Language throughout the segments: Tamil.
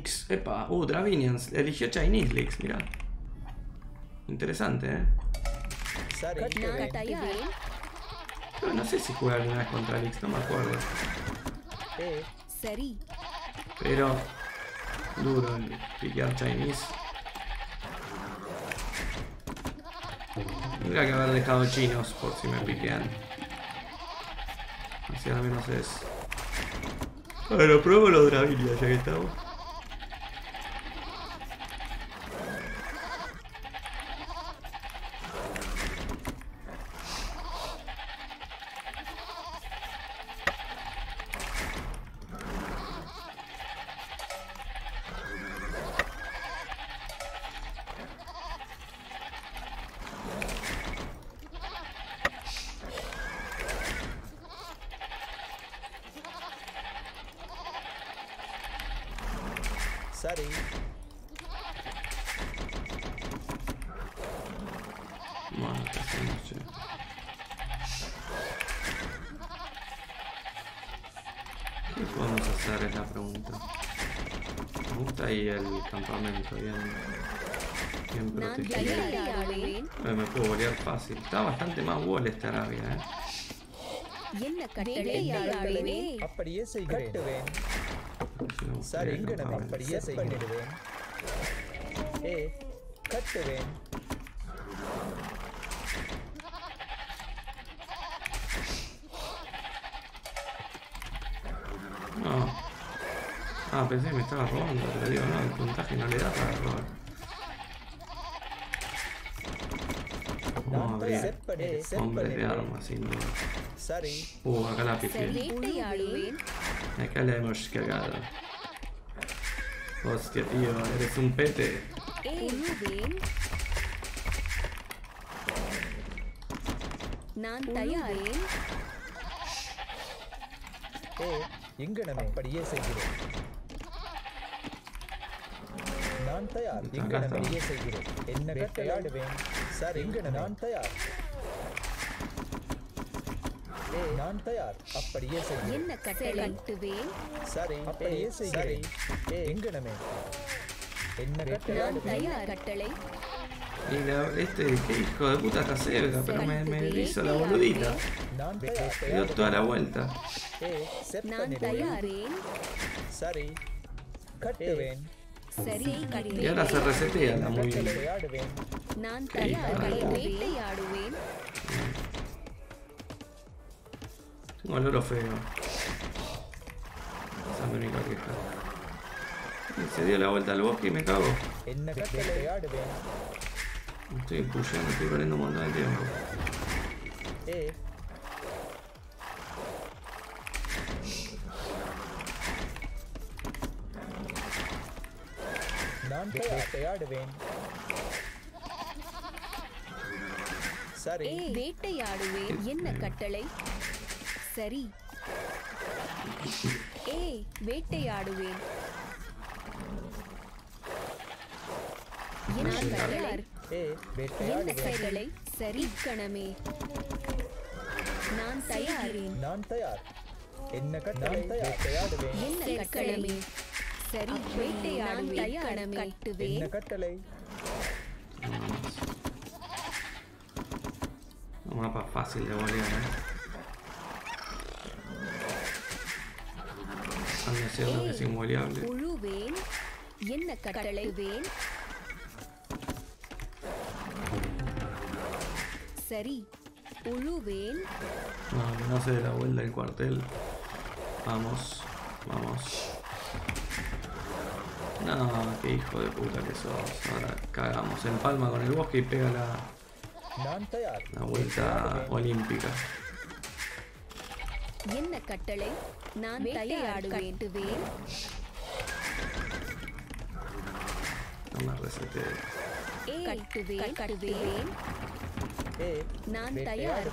Leaks. Epa, Dravinians. Eligió Chinese Leaks, mirá. Interesante, Pero no sé si juega alguna vez contra Leaks, no me acuerdo. Pero duro el piquear Chinese. Tendría que haber dejado chinos por si me piquean. Así al menos es. Bueno, pruebo los Dravinians ya que estamos. Bueno, no sé. ¿Qué podemos hacer? Es la pregunta. Me gusta ahí el campamento, bien protegido. Me puedo volear fácil. Está bastante más wall esta Arabia, No. Pensé que me estaba robando, pero digo, no, el puntaje no le da para robar. Vamos a abrir hombres de armas, sin duda. Acá la pifié. Acá la hemos cagado. Hostia, tío, eres un pete. Y qué hijo de puta está cerca, pero me hizo la boludita. Dio toda la vuelta. Y ahora se resetea la movida. Tengo olor feo. Esa es mi única queja. Se dio la vuelta al bosque y me cago. Me estoy empujando, estoy perdiendo un montón de tiempo. வேட்டையாடுவேன் என்ன கட்டளை சரி வேட்டையாடுவேன் என்ன கட்டளை சரி கணமே நான் தயார் என்ன கட்டளை வேட்டையாடுவேன் என்ன கட்டளை சரி வேட்டையாடுவேன் கணமே கட்டுவேன் என்ன கட்டளை Un mapa fácil de volear, Anda cierto que es involeable. No se dé la vuelta del cuartel. Vamos. No, qué hijo de puta que sos. Ahora cagamos. Empalma con el bosque y pega la vuelta olímpica. என்ன கட்டளை நான் தயாடுவேன் No me resete. கட்டுவேன் நான் தயார்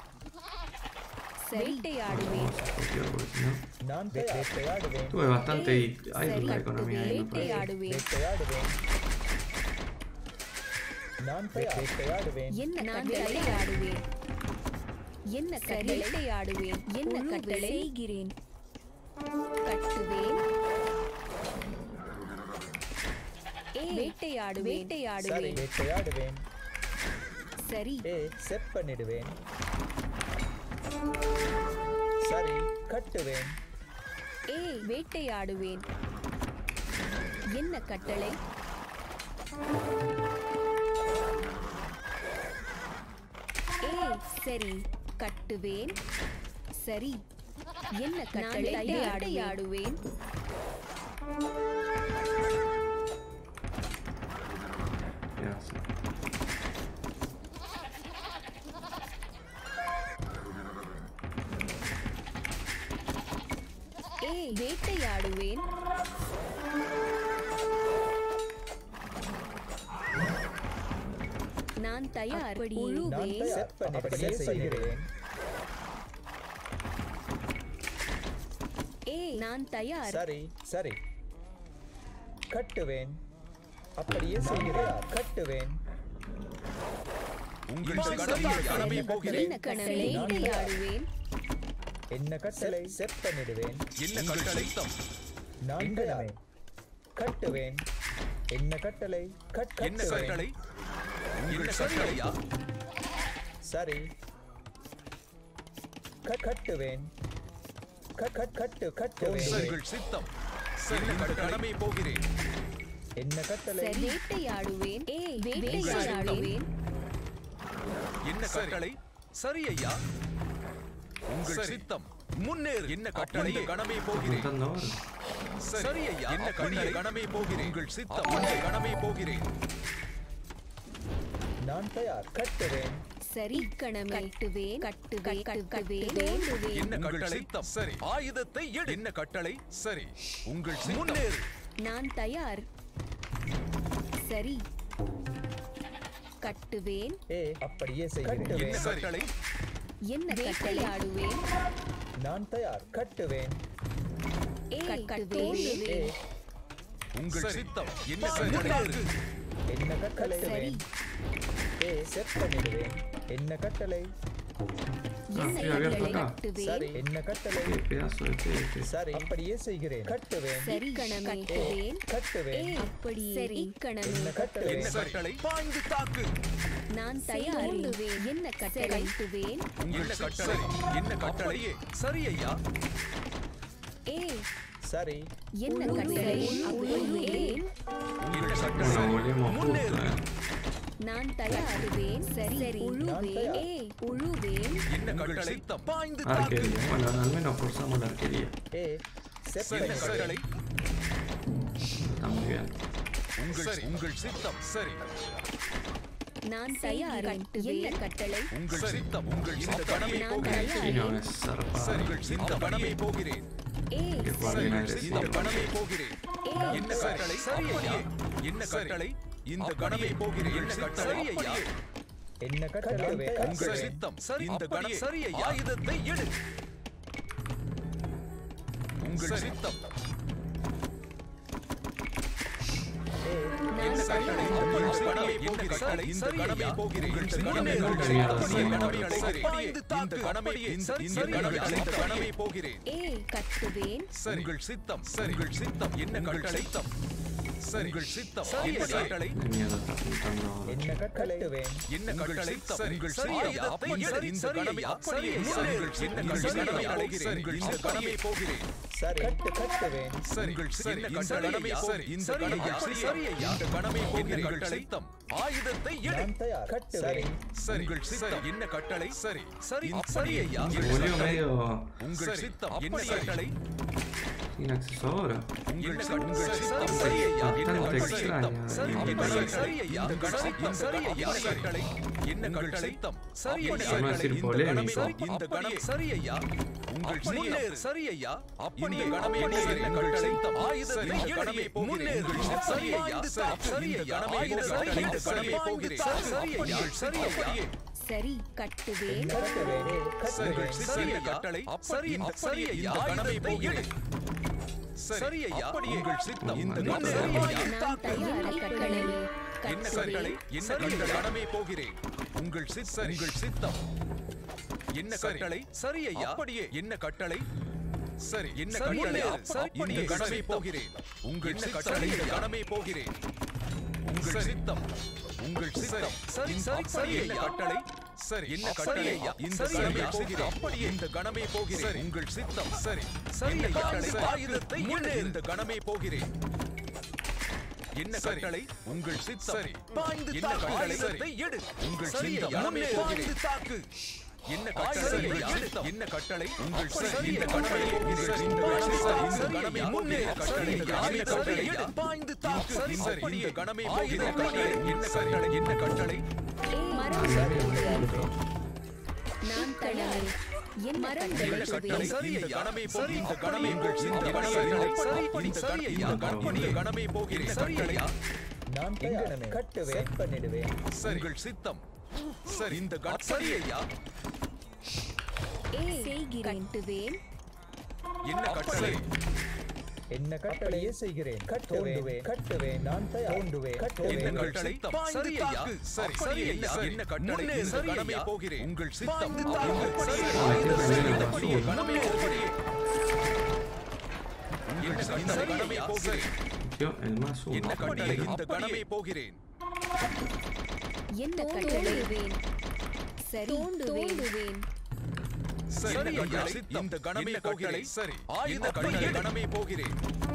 வேட்டையாடுவேன் Tuve bastante idle la economía ahí, me parece. என்ன வேட்டையாடுவேன் என்ன கட்டளை செய்கிறேன் கட்டுவேன் வேட்டையாடுவேன் சரி வேட்டையாடுவேன் சரி செட் பண்ணிடுவேன் சரி கட்டுவேன் வேட்டையாடுவேன் என்ன கட்டளை சரி கட்டுவேன் சரி என்ன கட்டளை வேட்டையாடுவேன் வேட்டையாடுவேன் நான் தயார் அப்படியே செய்கிறேன் நான் தயார் சரி சரி கட்டுவேன் அப்படியே செய்கிறேன் கட்டுவேன் என்ன கட்டளை வேட்டையாடுவேன் என்ன கட்டளை செட் பண்ணிடுவேன் என்ன கட்டளை நான் கடமை கட்டுவேன் என்ன கட்டளை என்ன கட்டளை என்ன கட்டளையா சரி கட்டுவேன் கட்டுவேன் சித்தம் என்ன கடமை போகிறேன் என்ன கட்டளை வேட்டையாடுவேன் வேட்டையாடுவேன் என்ன கட்டளை சரி ஐயா உங்கள் சித்தம் முன்னேறு என்ன கட்டளை கடமை போகிறேன் சரி ஐயா என்ன கட்டளை கடமை போகிறேன் உங்கள் சித்தம் கடமை போகிறேன் நான் தயார் கட்டுவேன் சரி கணமே கட்டுவேன் என்ன கட்டளை சரி ஆயுதத்தை எடு என்ன கட்டளை சரி உங்கள் முன்னேறு நான் தயார் சரி கட்டுவேன் அப்படியே செய்கிறேன் என்ன கட்டளை என்ன வேட்டையாடுவேன் நான் தயார் கட்டுவேன் கட்டுவேன் உங்கள் சித்தம் என்ன கட்டளை என்ன கட்டளை செட் பண்ணிடுவேன் என்ன கட்டளை சரி என்ன கட்டளை சரி அப்படியே செய்கிறேன் கட்டுவேன் சரி கணமே கட்டுவேன் அப்படி சரி கணமே என்ன கட்டளை என்ன கட்டளை பாய்ந்து தாக்கு நான் தயார் என்ன கட்டளை என்ன கட்டளை என்ன கட்டளையே சரி ஐயா சரி என்ன கட்டளை என்ன கட்டளை முன்னேறு நான் தயாருவேன் சரி உழுவேன் என்ன கட்டளை பாய்ந்து Arquería, bueno, al menos forzamos la arquería. என்ன கட்டளை Está muy bien. உங்கள் சித்தம் சரி நான் தயார் என்ன கட்டளை உங்கள் சித்தம் உங்கள் இந்த கடமை போகிறேன் Y no es zarpado. சரி இந்த கடமை போகிறேன் Que juega bien இந்த agresivo. கடமை போகிறேன் என்ன கட்டளை சரி ஐயா என்ன கட்டளை இந்த கடமை போகிறேன் என்ன கட்டளை ஐயா என்ன கட்டளை உங்கள் சித்தம் சரி இந்த கணம் சரி ஐயா ஆயுதத்தை எடு உங்கள் சித்தம் என்ன கட்டளை இந்த கடமை என்ன கட்டளை இந்த கடமை போகிறேன் இந்த கடமை இந்த கடமை போகிறேன் கட்டுவேன் உங்கள் சித்தம் உங்கள் சித்தம் என்ன கட்டளை சரிகள் சித்தம் என்ன கட்டளை Miedo está apuntando ahora. என்ன கட்டளைவேன் என்ன கட்டளை சரிகள் சரியா அப்படி இந்த கடமை அப்படியே என்ன கடமை போகிறேன் இந்த கடமை போகிறேன் சரி கட்டுவேன் சரிகள் என்ன கடமை சரி இந்த கடமை சரியா இந்த கடமை போகிறேன் சித்தம் ஆயுதத்தை எடு நான் தயார் கட்டுவேன் சரிகள் சித்தம் என்ன கட்டளை சரி சரி சரியா Se volvió medio உங்கள் சித்தம் என்ன கட்டளை sin acceso ahora. உங்கள் சித்தம் சரியா Bastante extraño. என்ன கட்டளை சரியா Vamos a decir polémico. இந்த கணம் சரியா உங்கள் முன்னேறு சரியா அப்படி கடமை என்ன கட்டளை ஆயுதத்தை கடமை முன்னேறு சரியா சரியா இந்த கடமை போகிறேன் சரியா சரியா சரி கட்டுவேன் சரியா கட்டளை சரி சரியா இந்த கடமை போகிறேன் சரியா உங்கள் சித்தம் இந்த என்ன கட்டளை என்ன கடமை போகிறேன் உங்கள் சித்தம் என்ன கட்டளை சரியா அப்படியே என்ன கட்டளை சரி என்ன கட்டளை இந்த கடமை போகிறேன் உங்கள் கட்டளை கடமை போகிறேன் உங்கள் சித்தம் உங்கள் சித்தம் சரி சரி சரி என்ன கட்டளை சரி என்ன கட்டளை ஐயா இந்த கணமே போகிறேன் அப்படியே இந்த கணமே போகிறேன் உங்கள் சித்தம் சரி சரி கட்டளை ஆயுதத்தை முன்னே இந்த கணமே போகிறேன் என்ன கட்டளை உங்கள் சித்தம் சரி பாய்ந்து என்ன கட்டளை எடு உங்கள் சித்தம் முன்னே போகிறேன் தாக்கு என்ன கட்டளை என்ன கட்டளை உங்கள் சரி இந்த கணமே போகிறேன் இந்த கணமே முன்னே கட்டளை என்ன கட்டளை பாய்ந்து தாக்கு சரி சரி இந்த கணமே போகிறேன் கட்டளை என்ன கட்டளை நான் தடவை என் மரங்களை கட்டளை சரி இந்த கணமே போகிறேன் இந்த கணமே உங்கள் சிந்த கட்டளை சரி இந்த கணமே இந்த கணமே போகிறேன் கட்டளையா நான் தயார் கட்டுவேன் செட் பண்ணிடுவேன் சரி உங்கள் சித்தம் சரி இந்த சரி ஐயா செய்கிறேன் கட்டுவேன் என்ன கட்டளை என்ன கட்டளையே செய்கிறேன் கட்டுவேன் நான் தயார் என்ன கட்டளை சரி ஐயா சரி சரி என்ன கட்டளை இந்த கணமே போகிறேன் உங்கள் சித்தம் கணமே போகிறேன் என்ன கணமே போகிறேன் என்ன கட்டளை இந்த கணமே போகிறேன் என்ன கட்டளைவேன் சரி தோண்டுவேன் சரி ஐயா இந்த கணமே போகிறேன் சரி ஆயுத கட்டளை கணமே போகிறேன்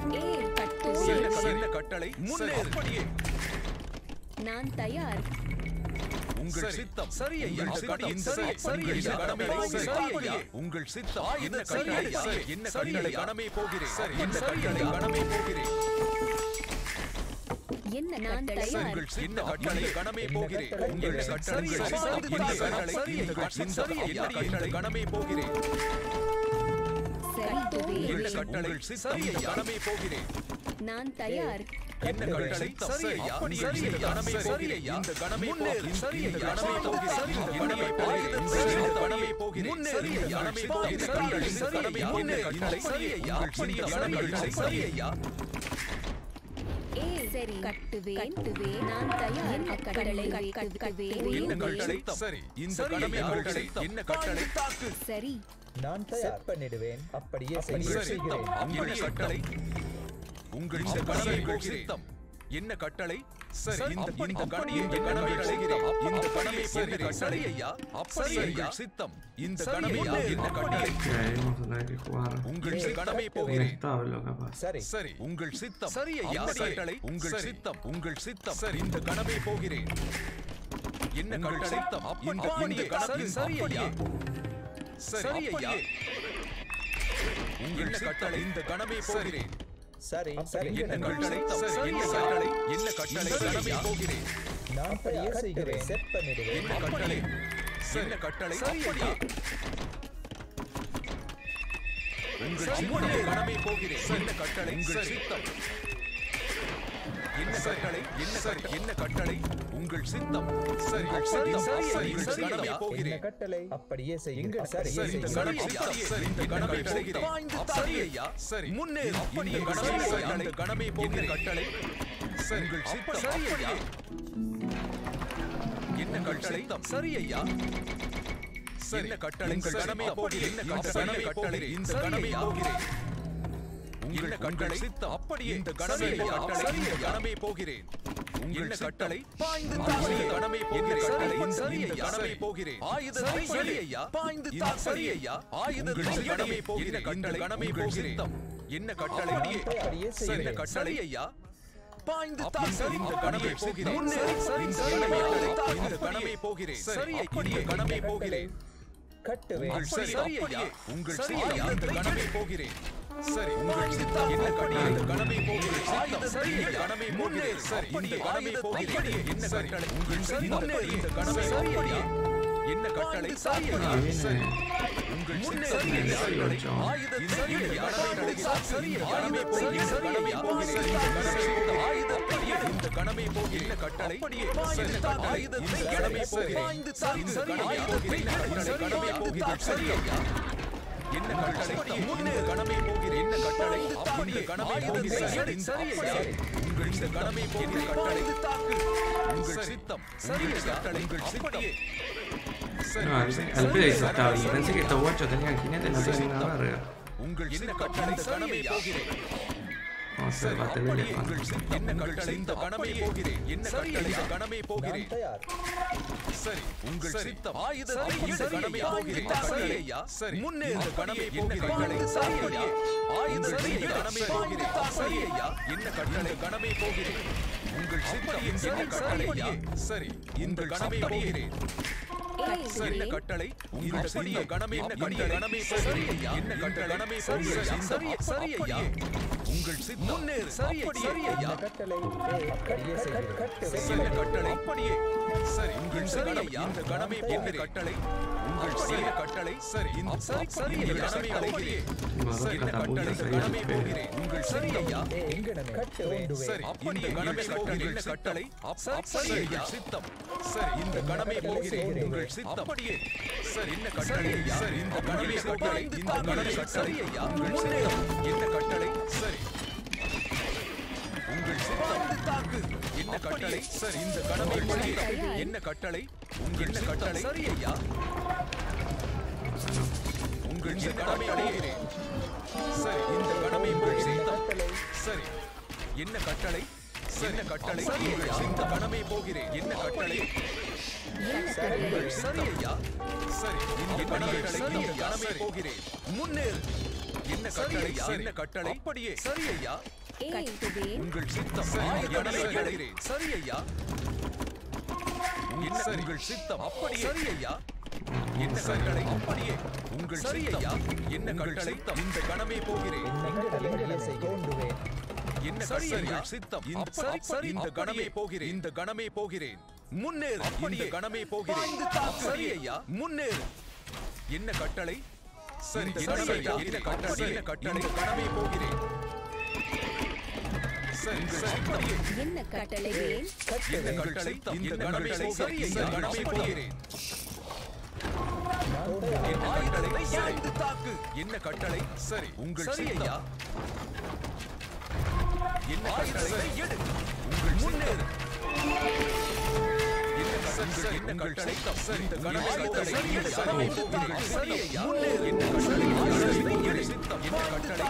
என்ன கட்டளை முன்னே அப்படியே நான் தயார் உங்கள் சித்தம் சரி ஐயா சரி ஐயா கணமே போகிறேன் உங்கள் சித்தம் என்ன கட்டளை என்ன கட்டளை கணமே போகிறேன் சரி என்ன கட்டளை கணமே போகிறேன் என்ன நான் தயார் என்ன கட்டளை கணமே போகிறேன் உங்கள் கட்டளை என்ன கட்டளை இந்த கட்டளை கணமே போகிறேன் சரி என்ன கட்டளை சரி கணமே போகிறேன் நான் தயார் என்ன கட்டளை சரி அப்படி சரி கணமே போகிறேன் இந்த கணமே போகிறேன் சரி இந்த கணமே போகிறேன் இந்த கணமே போகிறேன் இந்த கணமே போகிறேன் முன்னே கணமே போகிறேன் சரி முன்னே கட்டளை சரி அப்படி கணமே சரி ஐயா சரி கட்டுவேன் நான் தயார் கட்டளை கட்டுவேன் என்ன கட்டளை சரி இந்த கணமே கட்டளை என்ன கட்டளை தாக்கு சரி நான் தயார் பண்ணிடுவேன் அப்படியே உங்கள் செய்கிறேன் என்ன கட்டளை உங்கள் இந்த கணமே போகிறேன் என்ன கட்டளை சரி இந்த கணமே கணமே செய்கிறேன் இந்த கணமே போகிறேன் சரி ஐயா அப்படி ஐயா சித்தம் இந்த கணமே என்ன கட்டளை உங்கள் கணமே போகிறேன் சரி சரி உங்கள் சித்தம் சரி ஐயா கட்டளை உங்கள் சித்தம் சரி இந்த கணமே போகிறேன் என்ன கட்டளை இந்த கணமே சரி ஐயா சரி ஐயா உங்கள் கட்டளை இந்த கணமே போகிறேன் சரி என்ன கட்டளை சரி என்ன கட்டளை கணமே போகிறேன் நான் அப்படியே செய்கிறேன் செட் பண்ணிடுவேன் என்ன கட்டளை என்ன கட்டளை அப்படியே உங்கள் சித்தம் கணமே போகிறேன் என்ன கட்டளை உங்கள் சித்தம் என்ன கட்டளை என்ன கட்டளை உங்கள் சித்தம் சரி சரி கணமே போகிறேன் கட்டளை அப்படியே செய்யுங்கள் சரி இந்த கணமே சரி இந்த கணமே போகிறேன் சரி ஐயா சரி முன்னே அப்படியே கணமே கணமே போகிறேன் கட்டளை சரி உங்கள் சித்தம் சரி ஐயா என்ன கட்டளை சரி ஐயா சரி கட்டளை கணமே போகிறேன் என்ன கணமே கட்டளை இந்த கணமே போகிறேன் உங்கள் கட்டளை சித்தம் அப்படியே இந்த கணமே கட்டளை இந்த கணமே போகிறேன் உங்கள் கட்டளை பாய்ந்து தாக்கு கணமே போகிறேன் சரி இந்த கணமே போகிறேன் ஆயுதத்தை சரி ஐயா பாய்ந்து தாக்கு சரி ஐயா ஆயுதத்தை கணமே போகிறேன் இந்த கணமே போகிறேன் என்ன கட்டளை சரி கட்டளை ஐயா பாய்ந்து தாக்கு இந்த கணமே போகிறேன் சரி இந்த கணமே போகிறேன் சரி அப்படியே கணமே போகிறேன் கட்டுவேன் சரி ஐயா உங்கள் சரி இந்த கணமே போகிறேன் சரி உங்கள் சித்தம் என்ன கட்டளை இந்த கணமே போகிறேன் ஆயுத சரி கணமே முன்னே சரி இந்த கணமே போகிறேன் என்ன கட்டளை உங்கள் சரி முன்னே இந்த கணமே அப்படியே என்ன கட்டளை சரி உங்கள் முன்னே இந்த கட்டளை ஆயுத சரி கணமே சரி கணமே போகிறேன் கணமே போகிறேன் ஆயுத இந்த கணமே போகிறேன் என்ன கட்டளை சரி ஆயுத கணமே போகிறேன் சரி கணமே போகிறேன் சரி என்ன கட்டளை முன்னே கணமே போகிறேன் என்ன கட்டளை இந்த கணமே போகிறேன் சரி உங்கள் இந்த கணமே போகிறேன் கட்டளை தாக்கு உங்கள் சித்தம் சரி கட்டளை உங்கள் சித்தம் No, al pedo insoportable. Pensé que estos guachos tenían jinetes, no tienen nada verga. உங்கள் என்ன கட்டளை கணமே போகிறேன் Vamos a hacer battle elefante. என்ன கட்டளை இந்த கணமே போகிறேன் என்ன கட்டளை இந்த கணமே போகிறேன் சரி உங்கள் சித்தம் ஆயுதத்தை இந்த கணமே போகிறேன் சரி ஐயா சரி முன்னே இந்த கணமே போகிறேன் சரி ஐயா ஆயுதத்தை இந்த கணமே போகிறேன் சரி ஐயா என்ன கட்டளை கணமே போகிறேன் உங்கள் சித்தம் என்ன கட்டளை ஐயா சரி இந்த கணமே போகிறேன் சரி என்ன கட்டளை இந்த சிறிய கணமே என்ன கணமே சரி ஐயா என்ன கட்டளை கணமே போகிறேன் சரி சரி ஐயா உங்கள் சித்தம் முன்னேறு சரி சரி ஐயா கட்டளை அப்படியே செய்கிறேன் என்ன கட்டளை அப்படியே சரி உங்கள் சரி ஐயா இந்த கணமே என்ன கட்டளை உங்கள் சிறிய கட்டளை சரி இந்த சரி சரி கணமே போகிறேன் சரி என்ன கட்டளை இந்த கணமே போகிறேன் உங்கள் சரி ஐயா எங்கனமே கட்டுவேன் சரி இந்த கணமே போகிறேன் என்ன கட்டளை சரி ஐயா சித்தம் சரி இந்த கணமே போகிறேன் உங்கள் சித்தம் அப்படியே சரி என்ன கட்டளை ஐயா சரி இந்த கணமே போகிறேன் இந்த கணமே சரி ஐயா உங்கள் சித்தம் என்ன கட்டளை சரி உங்கள் சித்தம் தாக்கு என்ன கட்டளை சரி இந்த கணமே போகிறேன் என்ன கட்டளை உங்கள் என்ன கட்டளை சரி ஐயா உங்கள் இந்த கணமே போகிறேன் சரி இந்த கணமே உங்கள் சித்தம் சரி என்ன கட்டளை என்ன கட்டளை உங்கள் இந்த கணமே போகிறேன் என்ன கட்டளை உங்கள் சரி ஐயா சரி இந்த கணமே சரி கணமே போகிறேன் முன்னேறு என்ன கட்டளை என்ன கட்டளை அப்படியே சரி ஐயா உங்கள் சித்தம் கணமே போகிறேன் சரி ஐயா என்ன உங்கள் சித்தம் அப்படியே சரி ஐயா என்ன கட்டளை அப்படியே உங்கள் சரி ஐயா என்ன கட்டளை இந்த கணமே போகிறேன் எங்கனமே செய்கிறேன் என்ன கட்டளை சித்தம் இந்த சரி இந்த கணமே போகிறேன் இந்த கணமே போகிறேன் முன்னேறு இந்த கணமே போகிறேன் சரி ஐயா முன்னேறு என்ன கட்டளை சரி என்ன கட்டளை என்ன கட்டளை கணமே போகிறேன் சரி அப்படியே என்ன கட்டளை என்ன கட்டளை இந்த கணமே சரி இந்த கணமே போகிறேன் என்ன கட்டளை சாய்ந்து தாக்கு என்ன கட்டளை சரி உங்கள் சரி ஐயா என்ன கட்டளை எடு உங்கள் முன்னேறு என்ன கட்டளை சரி இந்த கணமே கட்டளை எடு கணமே போகிறேன் சரி ஐயா முன்னேறு என்ன கட்டளை எடு சித்தம் என்ன கட்டளை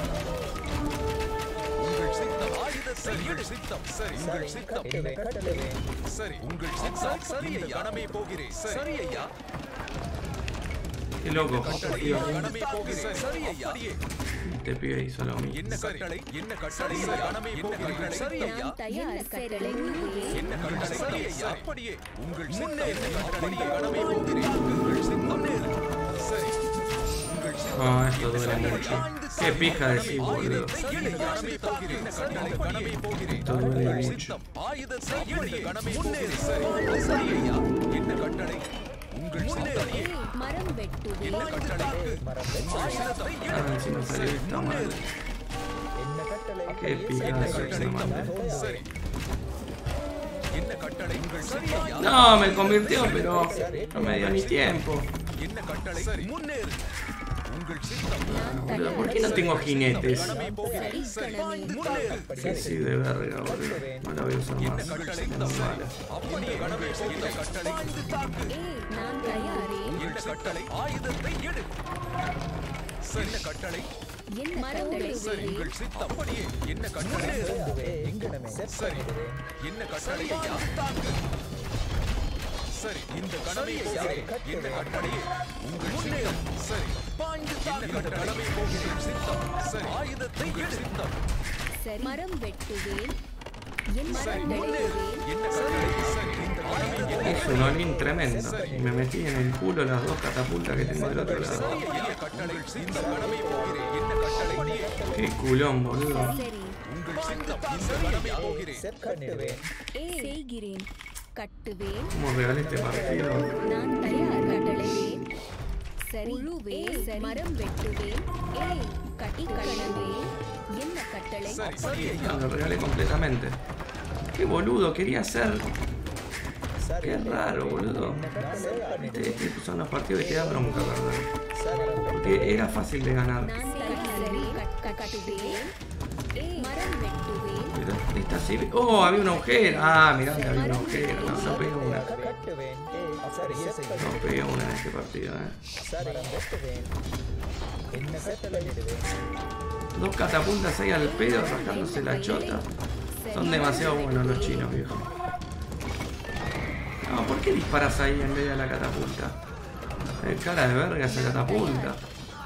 உங்கள் சித்தம் ஆயுதத்தை எடு சித்தம் சரி உங்கள் சித்தம் சரி உங்கள் சித்தம் சரி ஐயா கணமே போகிறேன் சரி ஐயா Qué loco, tío. கணமே போகிறேன் சரி ஐயா Este pibe hizo lo mismo. என்ன கட்டளை என்ன கட்டளை கணமே போகிறேன் சரி ஐயா தயார் கட்டளை என்ன கட்டளை சரி ஐயா அப்படியே உங்கள் முன்னே என்ன கட்டளை கணமே போகிறேன் உங்கள் முன்னேறு சரி உங்கள் Ah, esto duele mucho. Qué pija decir, boludo. கணமே போகிறேன் கட்டளை கணமே போகிறேன் Esto duele mucho. சித்தம் ஆயுதத்தை எடு கணமே முன்னேறு சரி சரி ஐயா என்ன கட்டளை உங்கள் முன்னேறு மரம் வெட்டுவே என்ன கட்டளை ஆயுதத்தை Ah, encima salió esta madre. Qué pija de ser esa madre. சரி என்ன கட்டளை உங்கள் சரி ஐயா No, me convirtió, pero no me dio ni tiempo. என்ன கட்டளை சரி முன்னேறு உங்கள் சித்தம் Boludo, ¿por qué no tengo jinetes? கணமே போகிறேன் சரி முன்னேறு Sí, sí, de verga, boludo. No la voy a usar என்ன más. கட்டளை No mala. அப்படியே கணமே போகிற கட்டளை நான் தயாரே என்ன கட்டளை ஆயுதத்தை எடு என்ன கட்டளை என் மரம் சரி உங்கள் சித்தம் அப்படியே என்ன கட்டளை சரி என்ன கட்டளை ஐயா சரி இந்த கணமே போகிறேன் என்ன கட்டளை உங்கள் முன்னேறு சரி என்ன கட்டளை போகிறேன் சித்தம் சரி ஆயுதத்தை எடு சித்தம் சரி மரம் வெட்டுவேன் என் சரி மரம் முன்னேறு வெட்டுவேன் என்ன கட்டளை சரி இந்த கணமே Es un olín tremendo. Y me metí en el culo las dos catapultas que tengo del otro lado. என்ன கட்டளை இந்த கணமே போகிறேன் என்ன கட்டளை Qué culón, boludo. சரி உங்கள் சித்தம் இந்த கணமே போகிறேன் செய்கிறேன் கட்டுவேன் Como regalé este partido. நான் தயார் கட்டளைவேன் சரி உழுவே மரம் வெட்டுவேன் கட்டி கட்டவேன் என்ன கட்டளை சரி சரி ஐயா Lo regalé completamente. Qué boludo, quería hacer. Qué raro, boludo. Estos son los partidos que te da bronca, ¿verdad? Porque era fácil de ganar. நான் தயார் கட்டுவேன் Mirá, esta sí. Oh, había un agujero. Ah, mirá, había un agujero. No pegué una. No pegué una en este partido, Dos catapuntas ahí al pedo rascándose la chota. Son demasiado buenos los chinos, viejo. No, ¿por qué disparas ahí en vez de la catapulta? Cara de verga esa catapulta.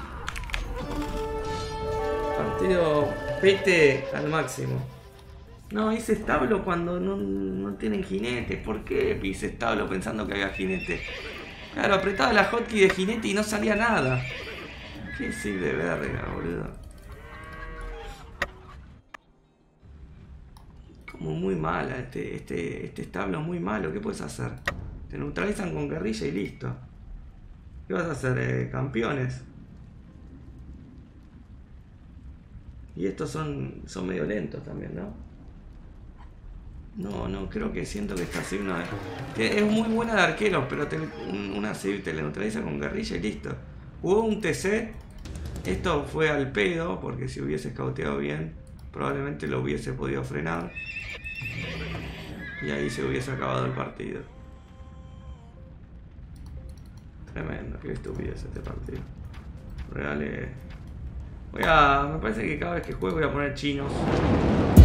Partido pete al máximo. No, hice establo cuando no tienen jinetes. ¿Por qué hice establo pensando que había jinete? Claro, apretaba la hotkey de jinete y no salía nada. Qué sí de verga, boludo. Como muy mala este establo, muy malo. ¿Qué puedes hacer? Te neutralizan con guerrilla y listo. ¿Qué vas a hacer? Campeones. Y estos son medio lentos también, ¿no? No, creo que siento que esta Civ no es... Que es muy buena de arqueros, pero una Civ te la neutraliza con guerrilla y listo. Hubo un TC. Esto fue al pedo, porque si hubiese escauteado bien, probablemente lo hubiese podido frenar. Y ahí se hubiese acabado el partido. Tremendo, qué estupidez este partido. Real. Me parece que cada vez que juego voy a poner chinos.